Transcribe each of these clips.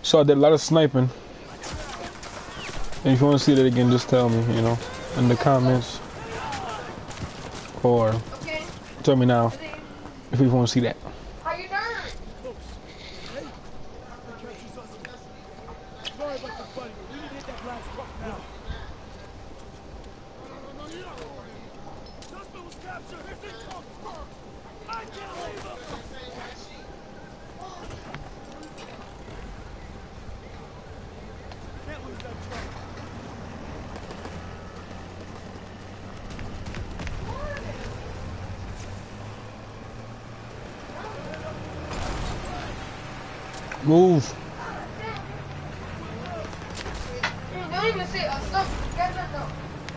So I did a lot of sniping. And if you want to see that again, just tell me, you know, in the comments. Or tell me now if you want to see that. How you doing? Folks, hey, they captured Zussman. Sorry about your buddy, but we need to hit that last truck now. No, you're not going in. Zussman was captured. This is truck first. I can't leave him. Can't lose that truck. Move. Don't even say a stop. Get that though.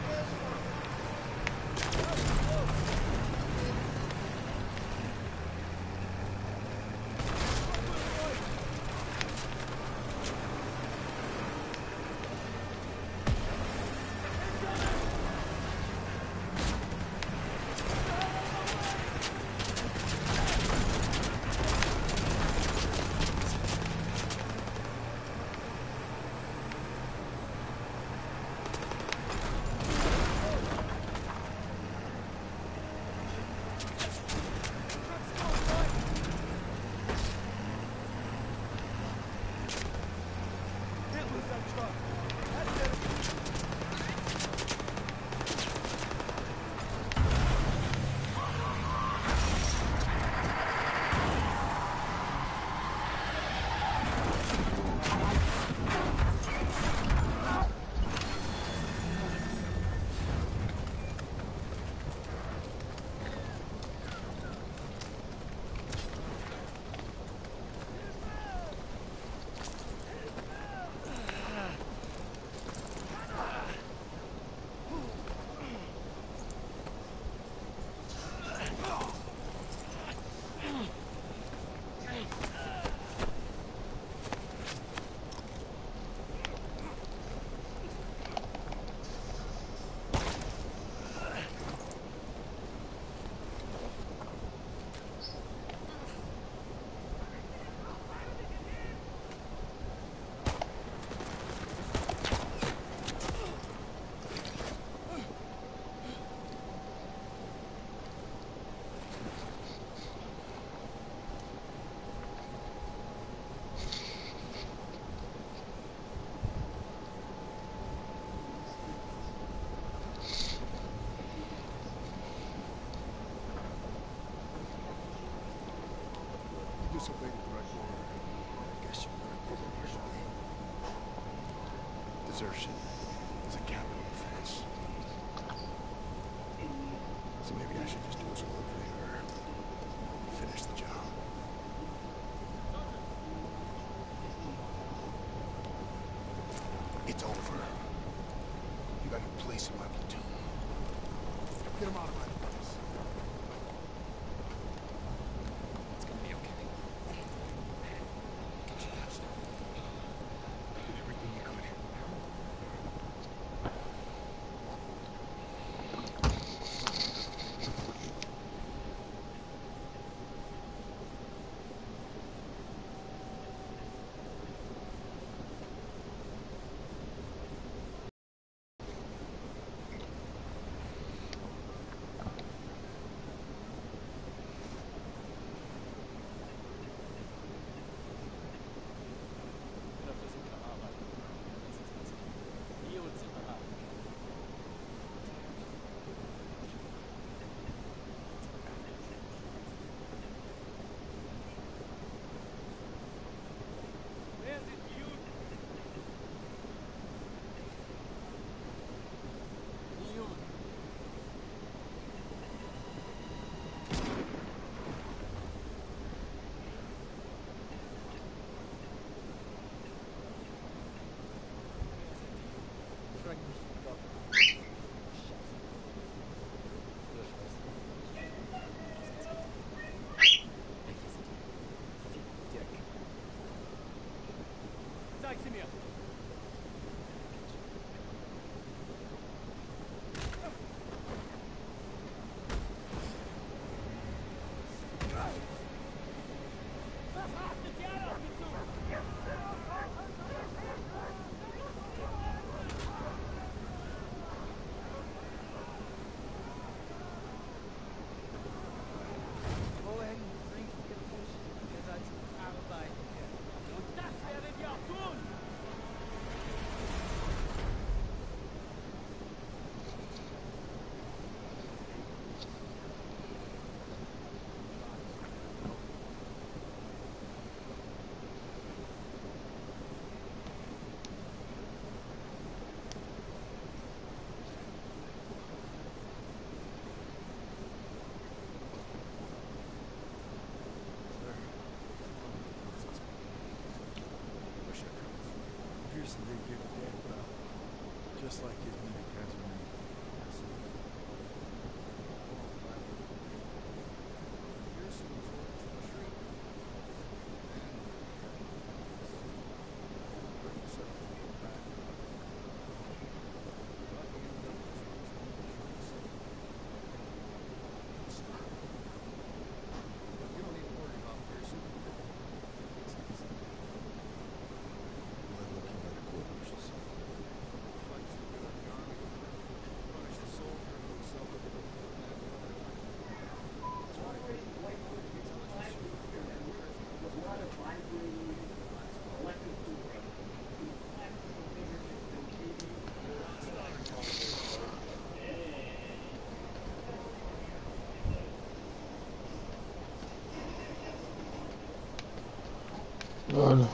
Can't lose that truck. That's it. You disobeyed the direct order. I guess you're gonna prove it yourself. Desertion is a capital offense. So maybe I should just do us a little favor. Finish the job. It's over. You got your place in my platoon. Get him out of my place. It's gonna be okay. Get you that stuff. Did everything you could. Zeig's mir! Was hast du dir aufgezogen? Pearson didn't give a damn about. Just like his men at Casamigos. Pearson was ordered to retreat. You don't need to worry about Pearson. It's easy. We'll look at the quarters. Fights are good in the army. Punish the soldier who himself will get That's God.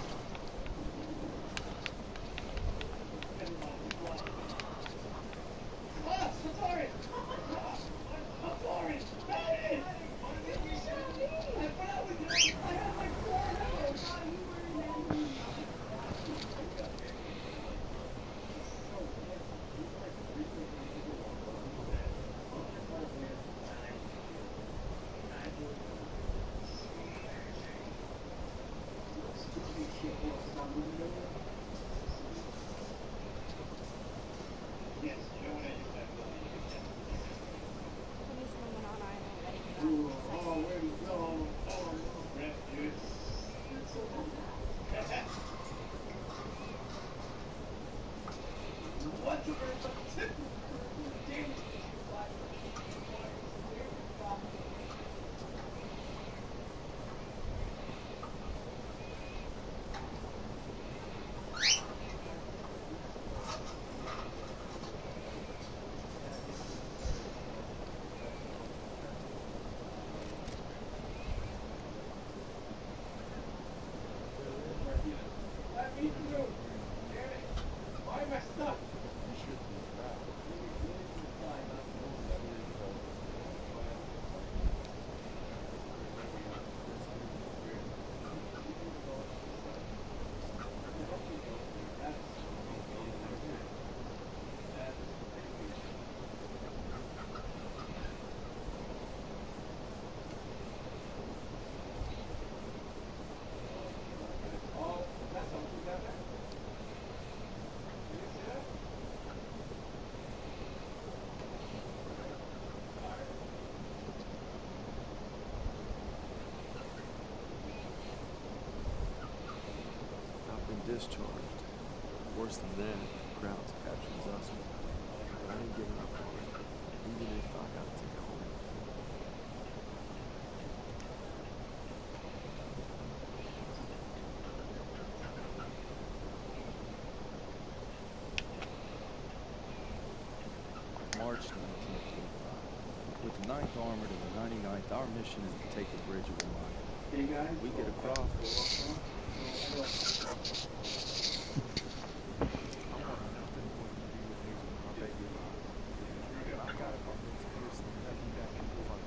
discharged. Worse than that, the crowds captures us. But I ain't giving up on it, even if I gotta take it home. March 1945. With the 9th Armored and the 99th, our mission is to take the bridge of Orion. We get across. I want nothing more than to be with Hazel, I beg you. I gotta convince Pearson to let me back in the fight.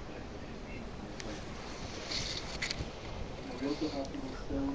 We also have people still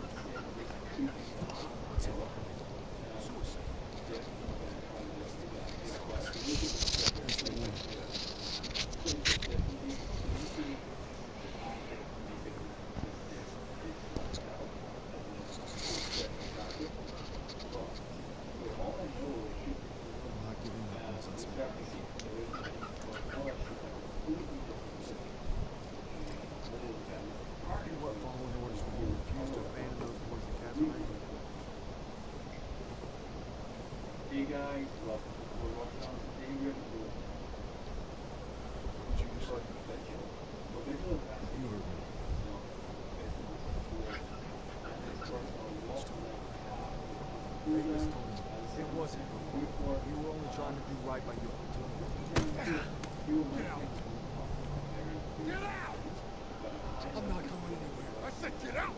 It wasn't before. You were only trying to do right by your platoon. Get out! Get out! I'm not going anywhere. I said get out!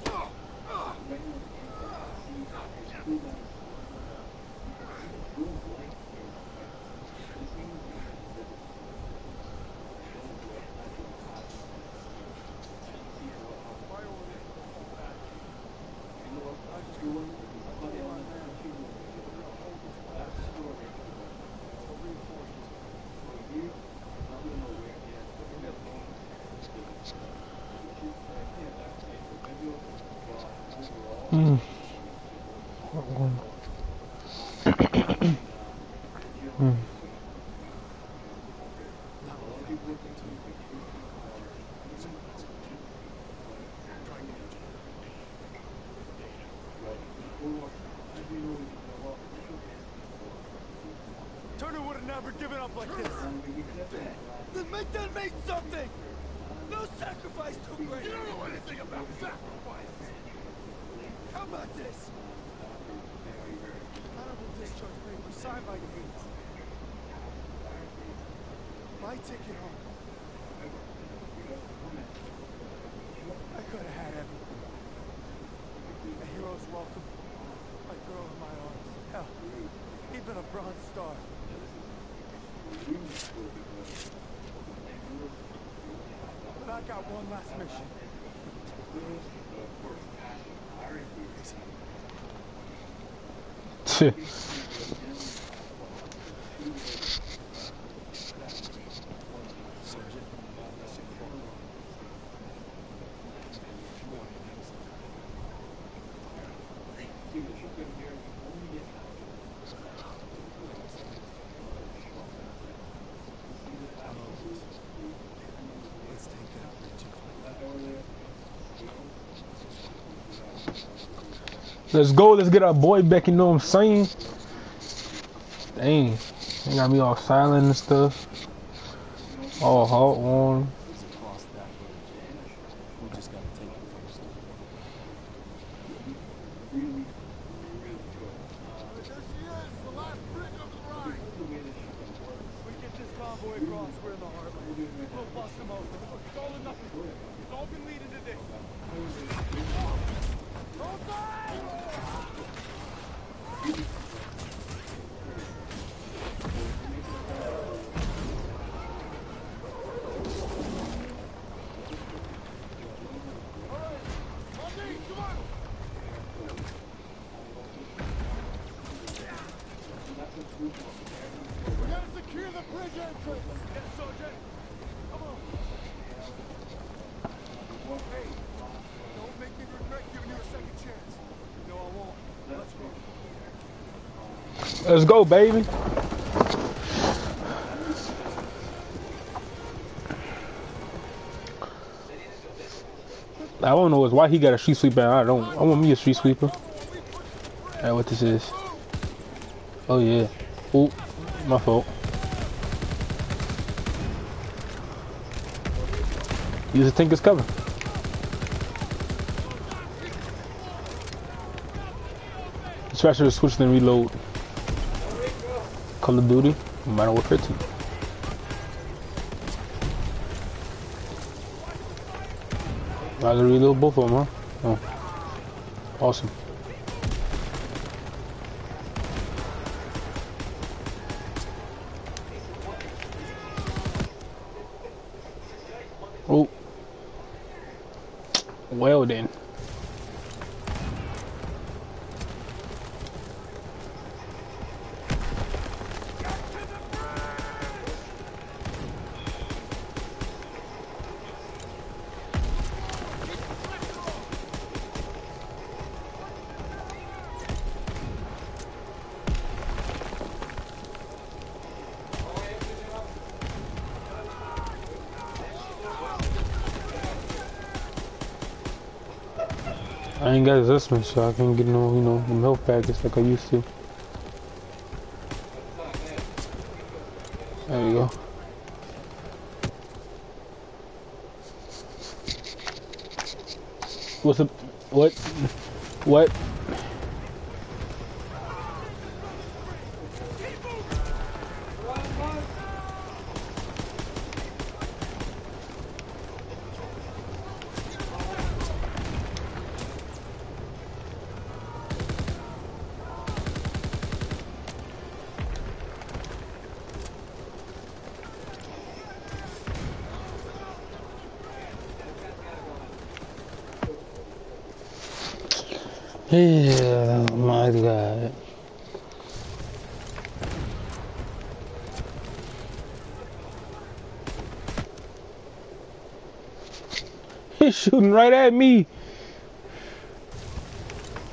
Mm. Mm. Not without working too. Someone's trying to get you. Turner would have never given up like this. Then make that mean something! No sacrifice too great! You don't know anything about sacrifice! How about this? Honorable discharge paper signed by Yates. My ticket home. I could have had everything. A hero's welcome. A girl in my arms. Hell, even a Bronze Star. But I got one last mission. Let's go, let's get our boy back, you know what I'm saying? Dang, they got me all silent and stuff. All hot on. We just gotta take it first. There she is, the last bridge of the ride. We get this convoy across, we're in the heartland. We'll bust them over. It's all or nothing. It's all been leading to this. Hold tight! Let's go, baby. I don't know why he got a street sweeper. I want me a street sweeper. Alright, what this is? Oh yeah. Oop, my fault. Use the tank as cover. Dispatcher to switch and reload. Call of Duty, Modern Warfare 2. I gotta reload both of them, huh? Oh. Awesome. Oh. Well then. I ain't got adjustment, so I can't get no, you know, them health packets like I used to. There you go. What's up? What? What? Yeah, my God. He's shooting right at me.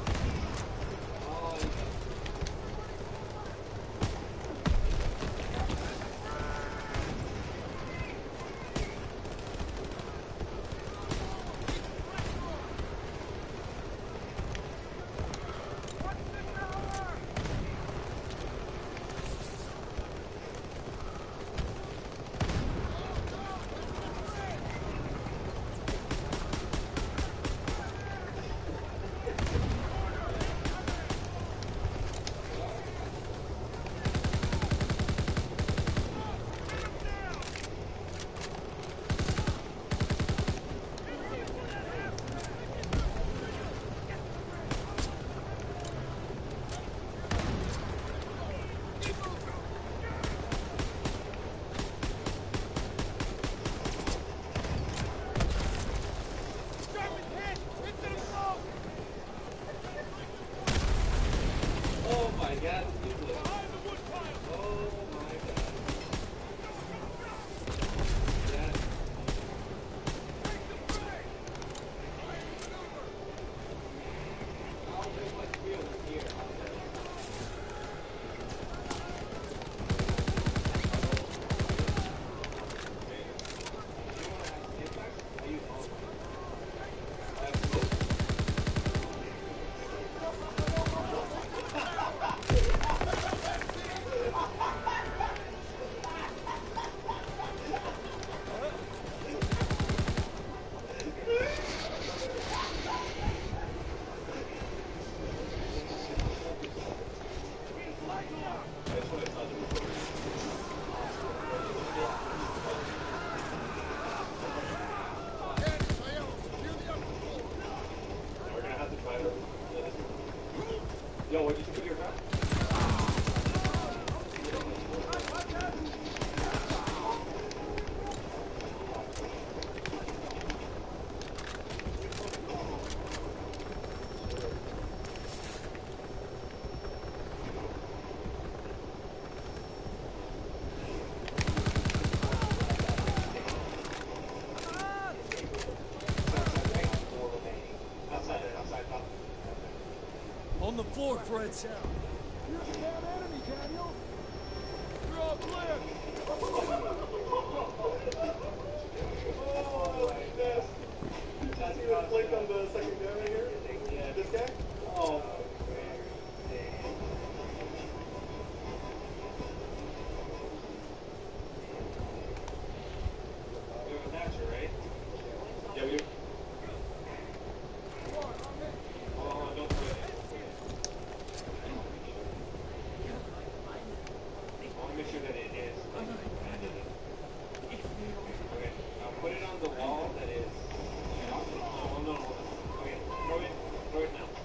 On the floor, Fred. You're the damn enemy, Daniel. You're all clear. Oh, yes. That's you that flick on the second guy right here? Yeah. This guy? Oh. We have a Thatcher, right? Yeah, we do. Oh, don't do it. I want to make sure that it is. Okay, now put it on the wall that is. Oh, no. Okay, throw it now.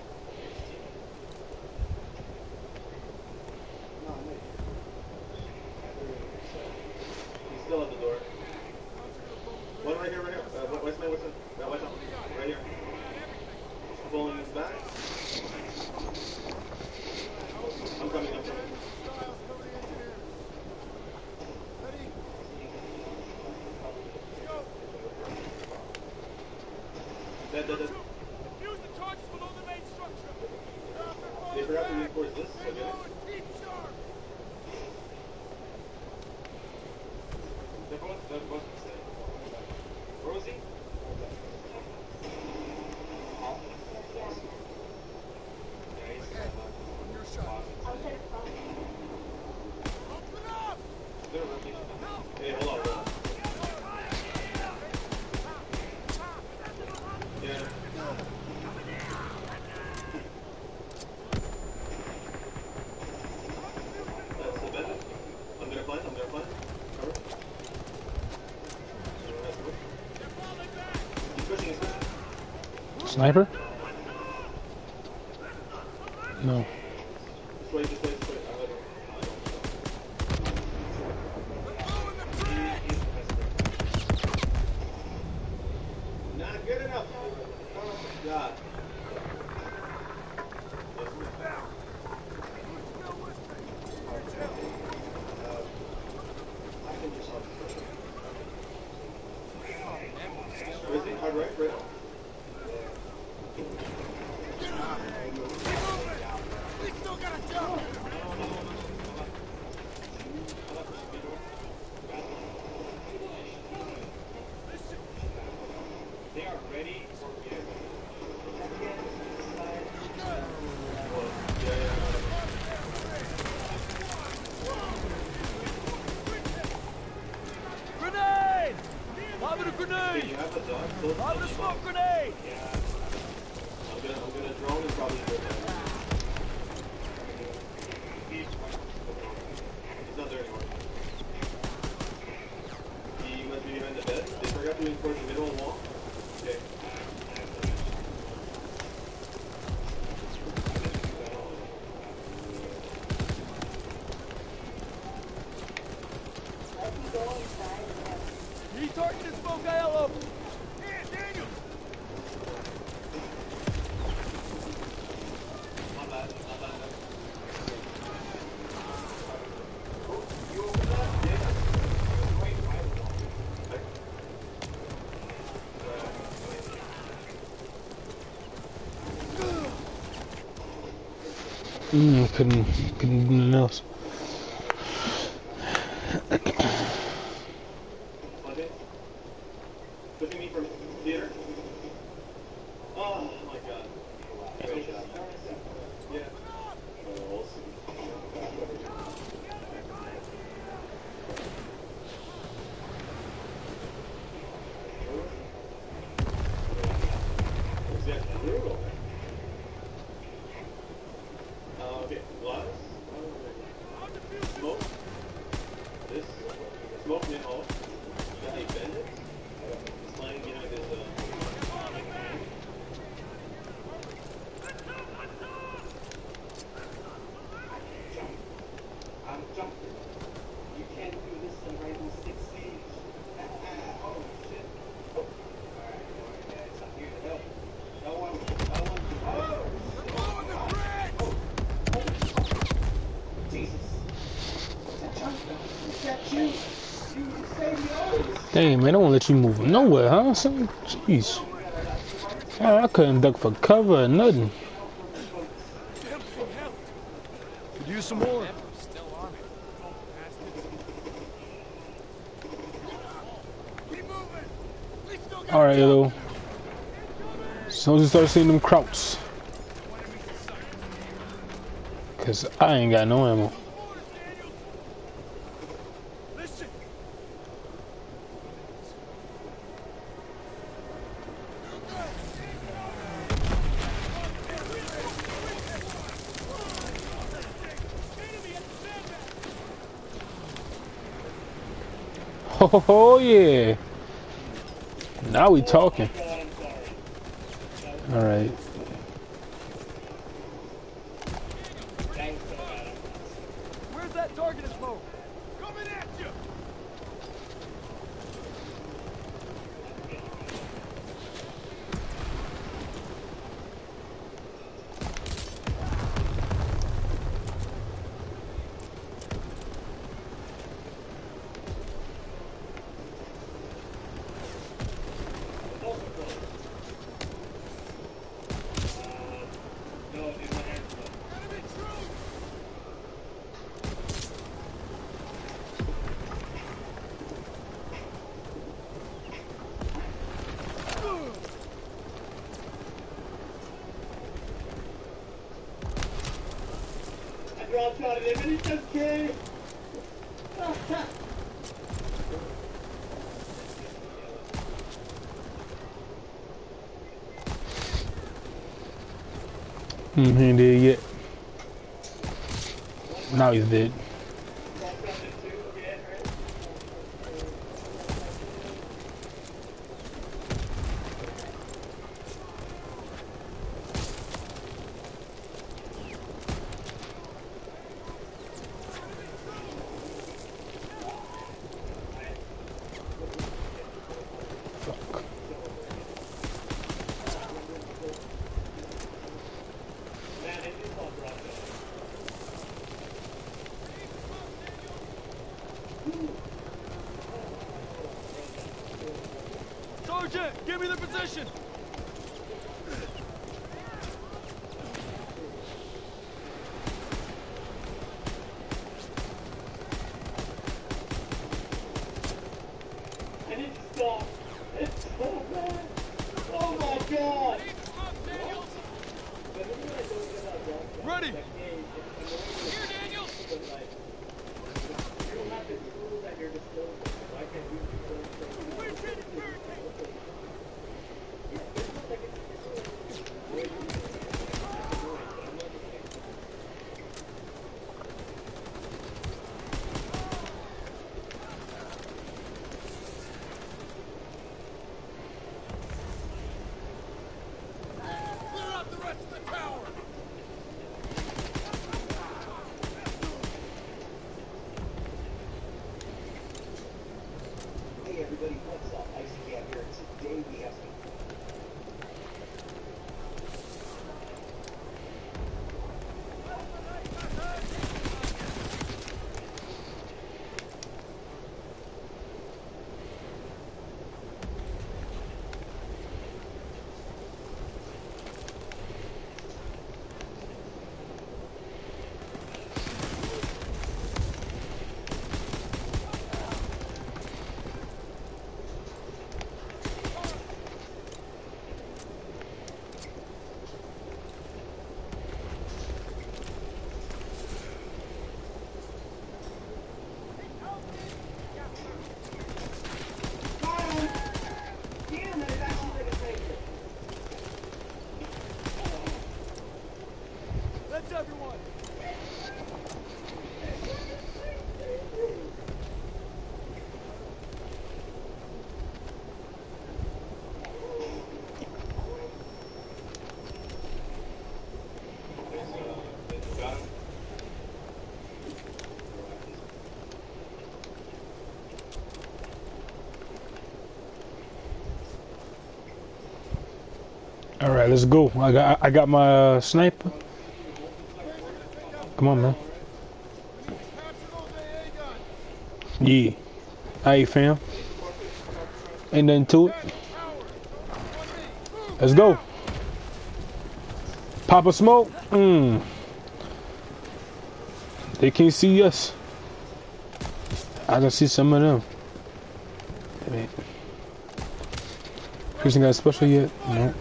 He's still at the door. One right here. What's my right here. Pulling this back. I'm coming. Use the torches below the main structure. They forgot to reinforce this. Okay. Keep sharp. What's he say? Where was he? Yeah, he's On your shot. Open up. They're rotation. Hey, hold on. Yeah. That's the bed. I'm gonna plant. Cover. He's pushing. Sniper? No. This way. Not good enough. Oh, God. Where is he? Hard right? We still gotta jump. They are ready for Grenade! Lob it a grenade! You have a dog? Lob it a smoke grenade! Yeah. I'm gonna drone and probably do that. He's not there anymore. He must be behind the bed. They forgot to reinforce the middle wall. Okay. He targeted smoke IL open. Here, Daniel! Couldn't do nothing else. Okay. What do you mean from theater? Oh my god. Great job. Yeah. We'll see. Exactly. Okay. Glass. Smoke. This. Smoke in hall. You got a bandit. It's lying behind this, I'm jumping. You can't do this in Rainbow Six Siege. Oh shit. Alright, guys, I'm here to help. No one. Jesus. Is that you? You saved me always. Dang, man, I won't let you move nowhere, huh, son? Jeez. I couldn't duck for cover or nothing. Could use some more. Alright, though. As soon as you start seeing them krauts. Cause I ain't got no ammo. Oh yeah. Now we talking. All right. Where's that target of smoke? Coming at you! Drop shot at him and he just came. He ain't dead yet. Now he's dead. Sergeant, give me the position! I need to stop. It's so bad. Oh my god. Ready! Here, Daniel. You don't have the tools at your disposal. Why can't you do Clear out the rest of the tower! Hey everybody, what's up? Icy Cat here. Today we have some Where's everyone? All right, let's go. I got my sniper. Come on, man. Yeah. Hey, fam. Ain't nothing to it. Let's go. Pop a smoke. They can't see us. I can see some of them. Wait. Person got a special yet? No.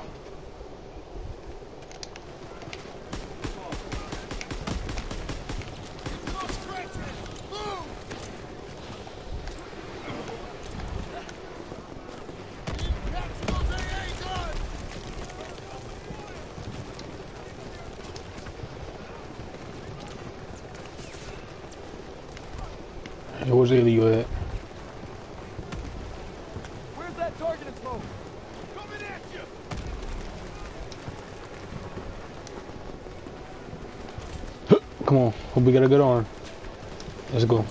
Hey, where's Elio at? Where's that targeted smoke? Coming at you! Come on, hope we got a good arm. Let's go.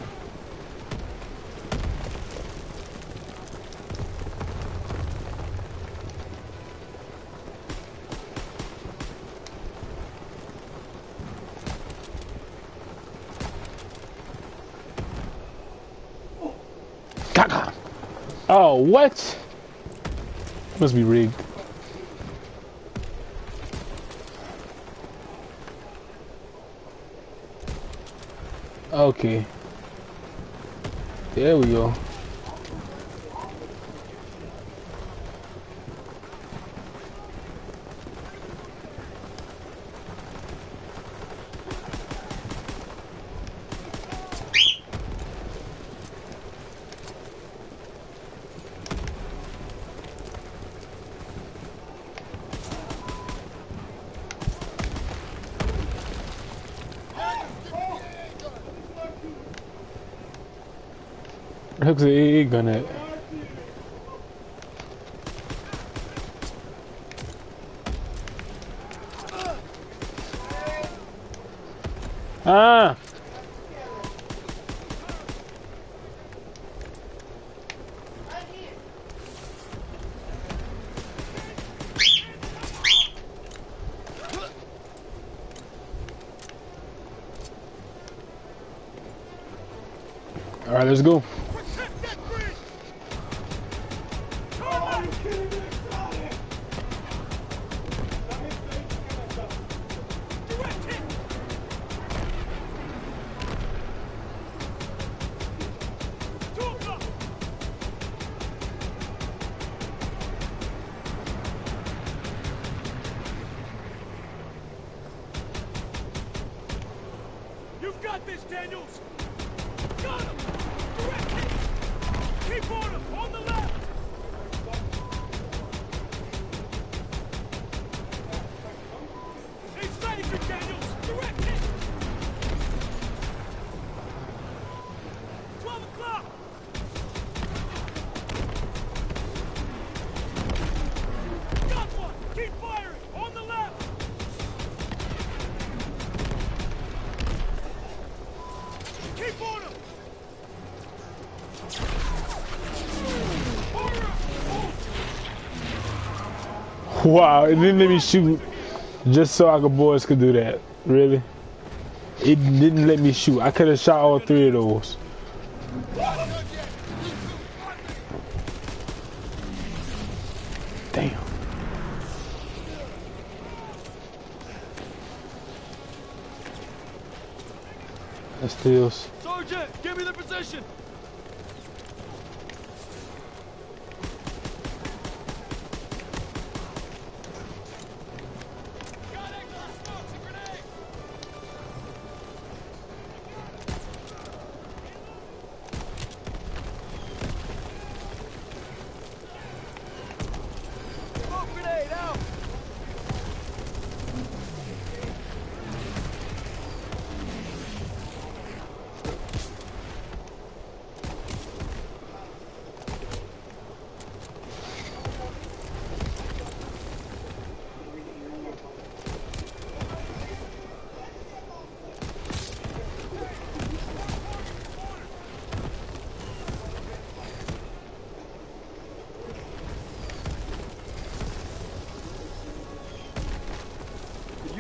Gaga. Oh, what? Must be rigged. Okay. There we go. Where the heck's the AA gun at? Ah! All right, let's go. You've got this, Daniels! Got him! Direct hit! Keep on him! On the left! He's ready for Daniels! Direct hit! 12 o'clock! Got one! Keep firing! On the left! Keep on him! Wow, it didn't let me shoot just so our boys could do that. Really? It didn't let me shoot. I could have shot all three of those. Damn. That's steals. Sergeant, give me the position! Smoke grenade out!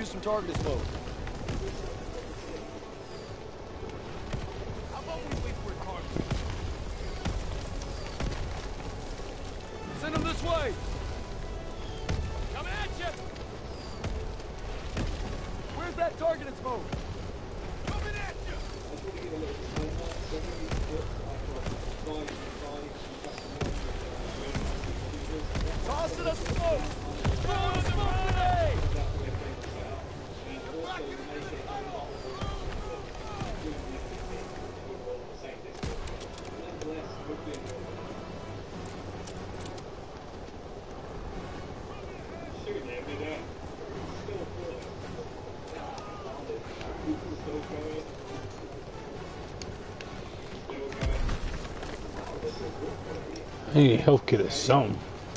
use some targeted smoke. How about we wait for a target? Send them this way! Coming at you! Where's that targeted smoke? Coming at you! Toss it up smoke! Throw it in smoke today! Get back into the tunnel! I need a health kit or something.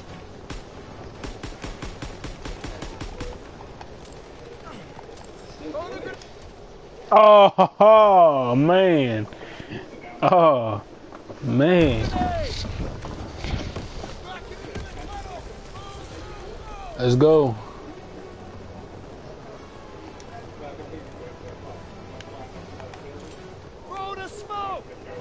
Oh, man. Oh, man. Let's go. Throw the smoke!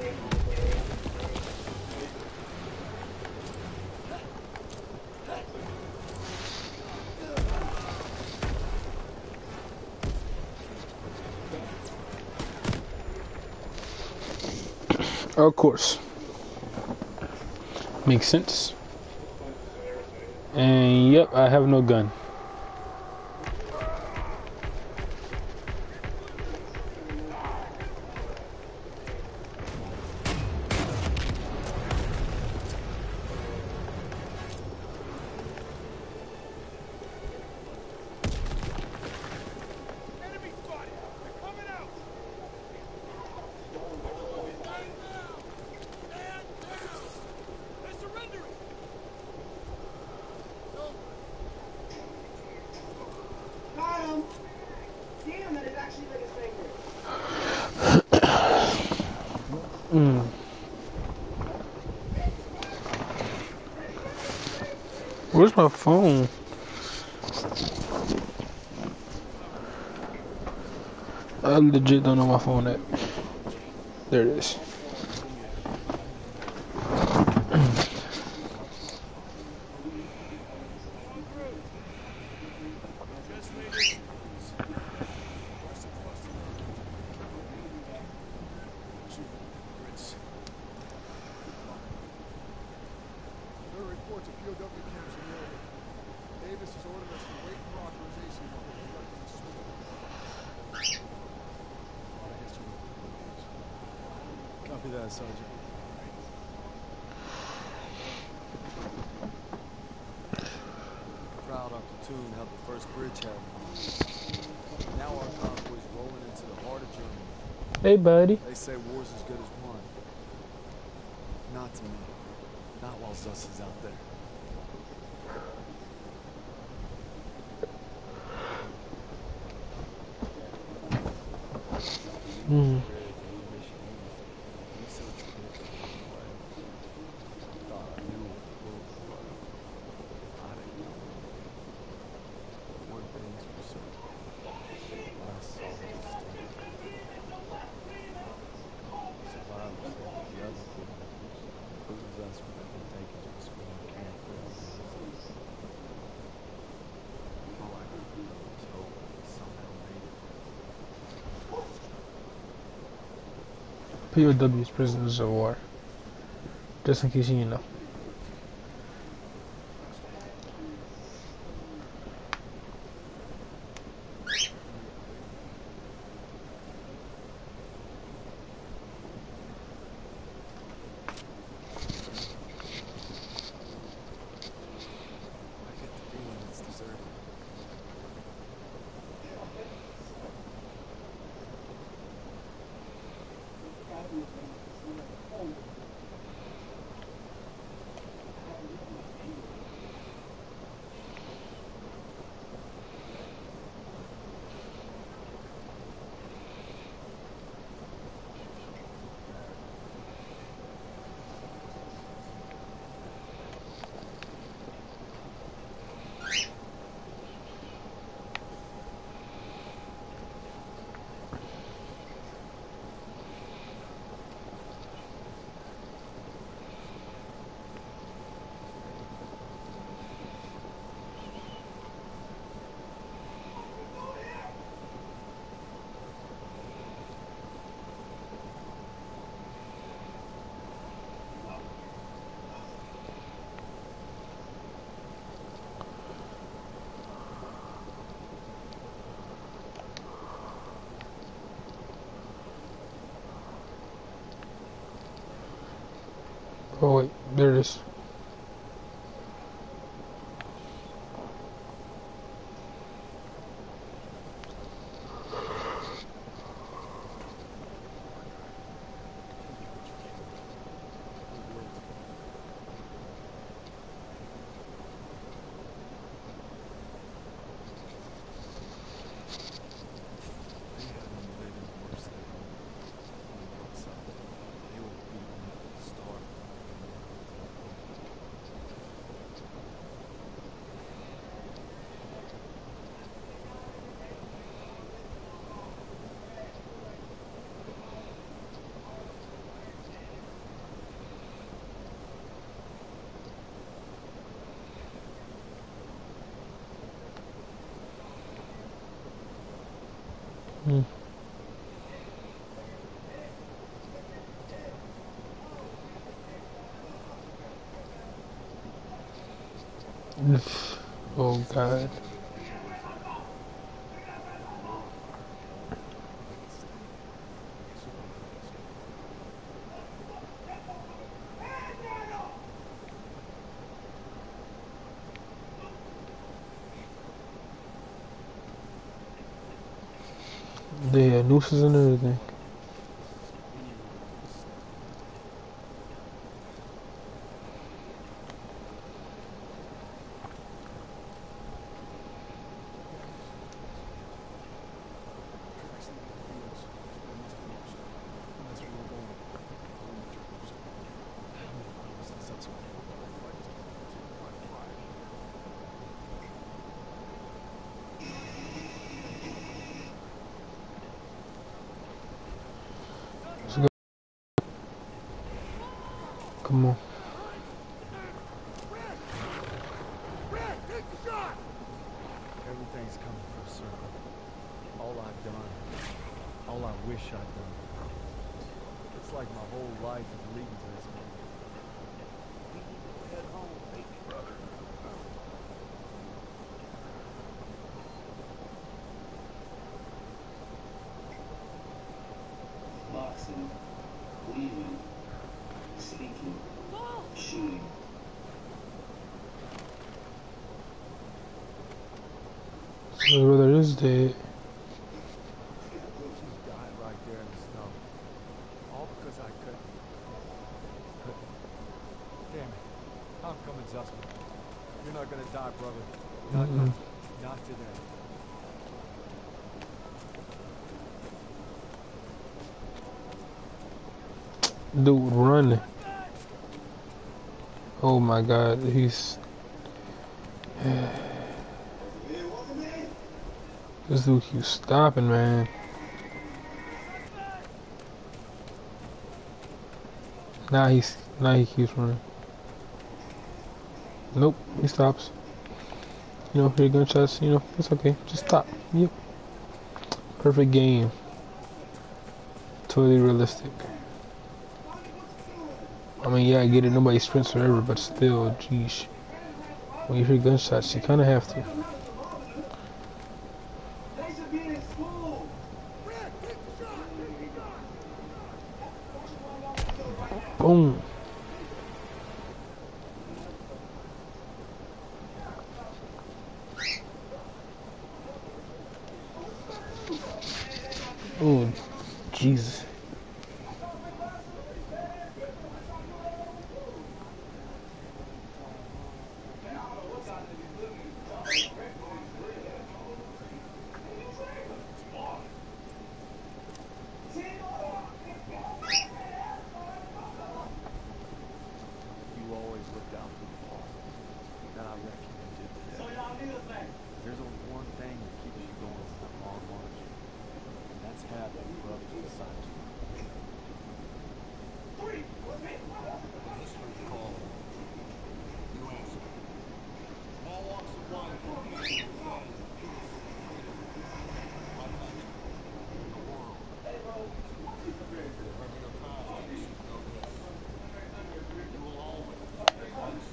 Of course. Makes sense. And yep, I have no gun. Enemy spotted! They're coming out! Stand down! They're surrendering! Got him! Damn, that is actually like a finger. Where's my phone? I legit don't know my phone at. There it is. There are reports of POW camps in the area. Davis has ordered us to wait for authorization while we're conducting a sweep. I guess you know. Copy that, Sergeant. Proud our platoon helped the first bridge have. Now our convoy's rolling into the heart of Germany. Hey, buddy. They say war's as good as won. Not to me. Not while Zuss is out there. POWs, prisoners of war. Just in case you didn't know. I get the feeling it's deserted. Oh wait, there it is. They had them living worse than hell on the outside. They were beaten, starved. Oh God. They had nooses and everything. Let's go. Come on. Everything's coming full circle. All I've done, all I wish I'd done. It's like my whole life is leading to this moment. We need to head home, baby brother. Boxing, leaving, speaking, shooting. My brother is dead. She died right there in the snow. All because I couldn't. Damn it. I'm coming, Zussman. You're not gonna die, brother. Not today. Dude running. Oh my God, he's this dude keeps stopping, man. Now he keeps running. Nope, he stops. You know, hear gunshots, you know, it's okay. Just stop. Yep. Perfect game. Totally realistic. I mean, yeah, I get it. Nobody sprints forever, but still, geez. When you hear gunshots, you kind of have to. They should be in school. Boom. Oh, Jesus. You always looked out for the Paul. And I reckon you did today. There's only one thing that keeps you going on that long march. And that's having brothers beside you. History call. You answer. All walks of life are peaceful friends. My country. The world. Wherever your path takes you, know this. You will always be honest.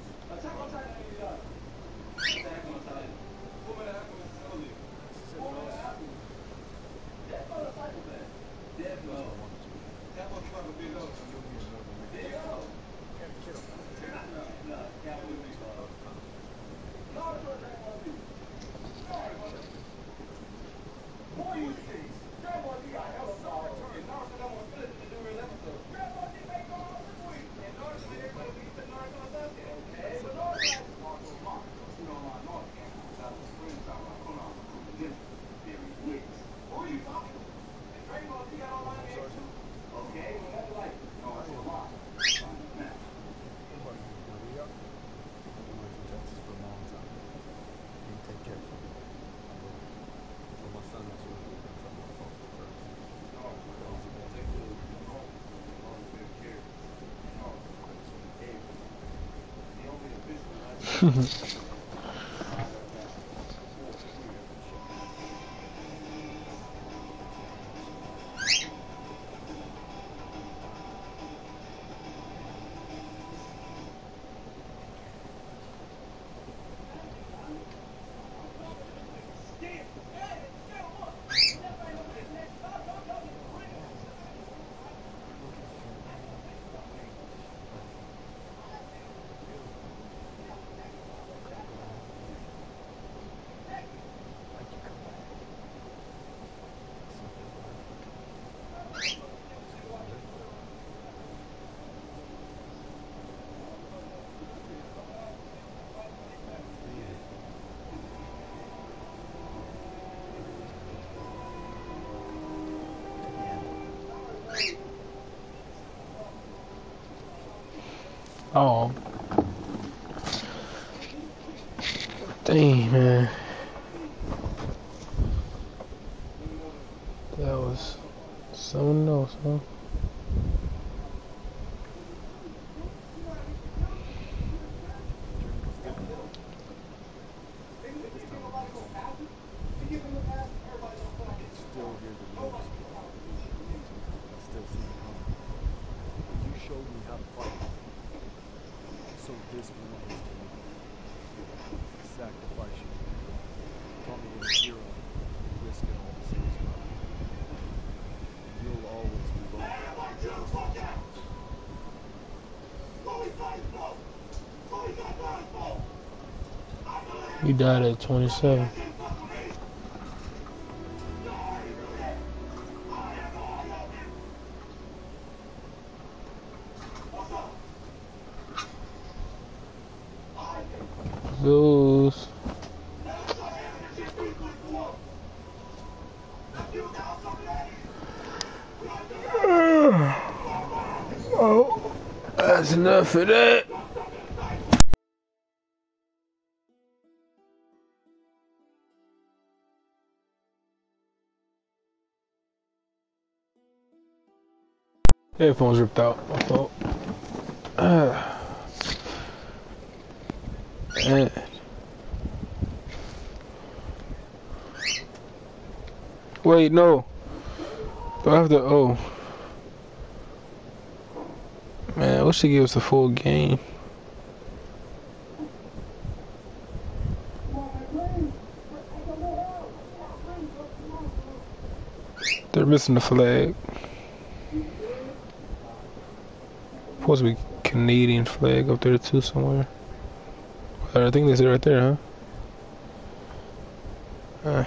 Oh. Dang, man. That was someone else, huh? Still hear the news. I still see it coming. You showed me how to fight. So this war is to me. Sacrifice you. Taught me what a hero. Risking all to see his brother. And you'll always be loved. He died at 27. Those. Oh, that's enough of that. Headphones ripped out. My fault. Man. Wait, no. Do I have to? Oh. Man, I wish they gave us a full game. They're missing the flag. Supposed to be Canadian flag up there too somewhere. I think they said right there, huh?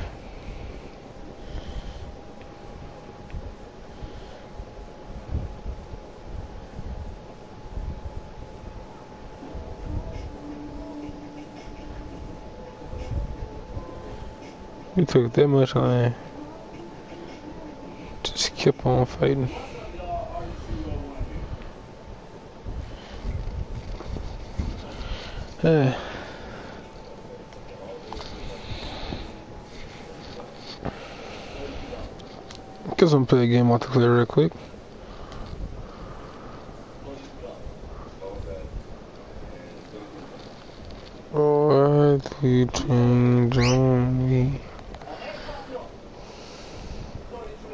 We took that much line. Just kept on fighting. Guess I'm gonna play a game multiplayer real quick. Or the change on me.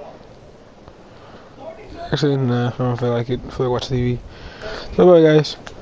Actually, nah, I don't feel like it. I feel like watching TV. So bye, guys.